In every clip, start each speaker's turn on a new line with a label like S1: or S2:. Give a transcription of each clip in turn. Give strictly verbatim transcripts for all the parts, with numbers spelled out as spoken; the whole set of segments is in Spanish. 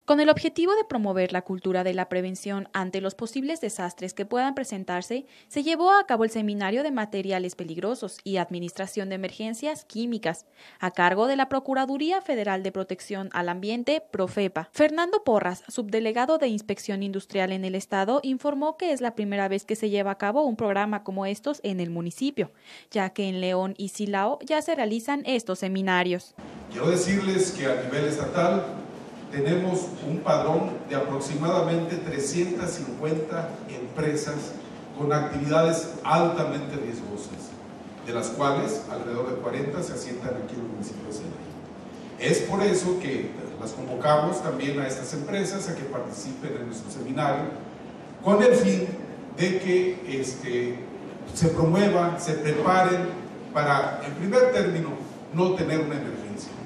S1: Con el objetivo de promover la cultura de la prevención ante los posibles desastres que puedan presentarse, se llevó a cabo el Seminario de Materiales Peligrosos y Administración de Emergencias Químicas, a cargo de la Procuraduría Federal de Protección al Ambiente, Profepa. Fernando Porras, subdelegado de Inspección Industrial en el Estado, informó que es la primera vez que se lleva a cabo un programa como estos en el municipio, ya que en León y Silao ya se realizan estos seminarios.
S2: Quiero decirles que a nivel estatal tenemos un padrón de aproximadamente trescientas cincuenta empresas con actividades altamente riesgosas, de las cuales alrededor de cuarenta se asientan aquí en el municipio de Celaya. Es por eso que las convocamos también a estas empresas a que participen en nuestro seminario, con el fin de que este, se promuevan, se preparen para, en primer término, no tener una emergencia.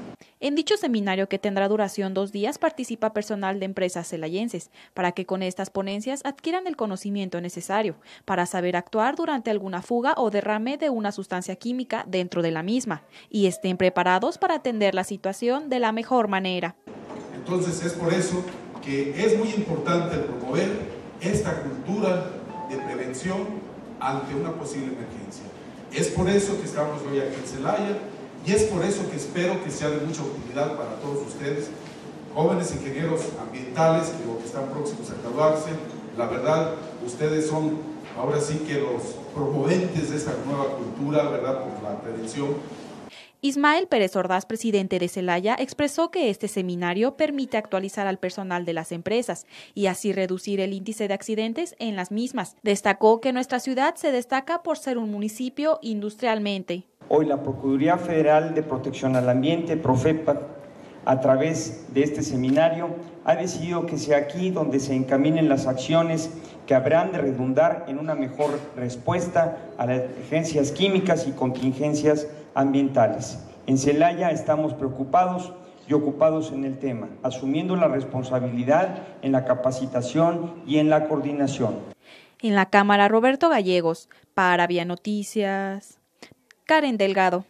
S1: En dicho seminario, que tendrá duración dos días, participa personal de empresas celayenses, para que con estas ponencias adquieran el conocimiento necesario para saber actuar durante alguna fuga o derrame de una sustancia química dentro de la misma, y estén preparados para atender la situación de la mejor manera.
S2: Entonces es por eso que es muy importante promover esta cultura de prevención ante una posible emergencia. Es por eso que estamos hoy aquí en Celaya. Y es por eso que espero que sea de mucha utilidad para todos ustedes, jóvenes ingenieros ambientales que están próximos a graduarse. La verdad, ustedes son ahora sí que los promoventes de esta nueva cultura, ¿verdad?, por la prevención.
S1: Ismael Pérez Ordaz, presidente de Celaya, expresó que este seminario permite actualizar al personal de las empresas y así reducir el índice de accidentes en las mismas. Destacó que nuestra ciudad se destaca por ser un municipio industrialmente.
S3: Hoy la Procuraduría Federal de Protección al Ambiente, Profepa, a través de este seminario, ha decidido que sea aquí donde se encaminen las acciones que habrán de redundar en una mejor respuesta a las emergencias químicas y contingencias ambientales. En Celaya estamos preocupados y ocupados en el tema, asumiendo la responsabilidad en la capacitación y en la coordinación.
S1: En la Cámara, Roberto Gallegos, para Vía Noticias, Karen Delgado.